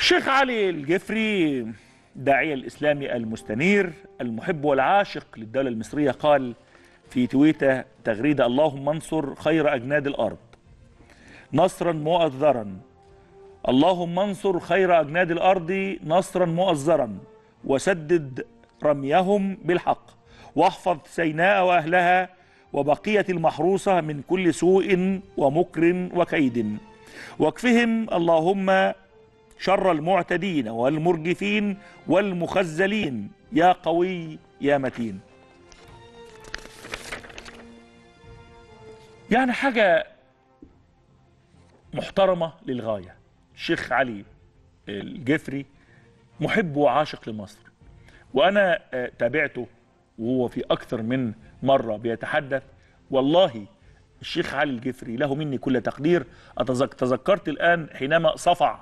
الشيخ علي الجفري داعية الإسلامي المستنير المحب والعاشق للدولة المصرية قال في تويته تغريدة: اللهم انصر خير أجناد الأرض نصرا مؤزرا، اللهم انصر خير أجناد الأرض نصرا مؤزرا، وسدد رميهم بالحق، واحفظ سيناء وأهلها وبقية المحروسة من كل سوء ومكر وكيد، واكفهم اللهم شر المعتدين والمرجفين والمخزلين يا قوي يا متين. يعني حاجة محترمة للغاية. الشيخ علي الجفري محب وعاشق لمصر، وأنا تابعته وهو في أكثر من مرة بيتحدث. والله الشيخ علي الجفري له مني كل تقدير. تذكرت الآن حينما صفع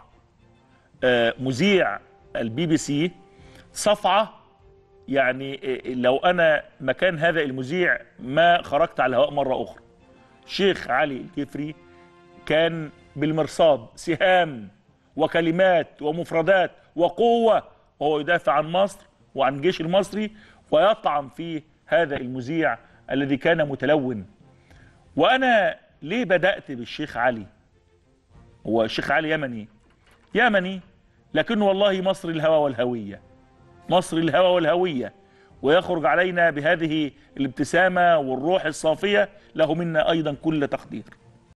مذيع البي بي سي صفعة، يعني لو أنا مكان هذا المذيع ما خرجت على الهواء مرة أخرى. الشيخ علي الجفري كان بالمرصاد سهام وكلمات ومفردات وقوة وهو يدافع عن مصر وعن الجيش المصري، ويطعن في هذا المذيع الذي كان متلون. وأنا ليه بدأت بالشيخ علي؟ هو الشيخ علي يمني، لكنه والله مصري الهوى والهوية، مصري الهوى والهوية، ويخرج علينا بهذه الابتسامة والروح الصافية. له منا أيضا كل تقدير.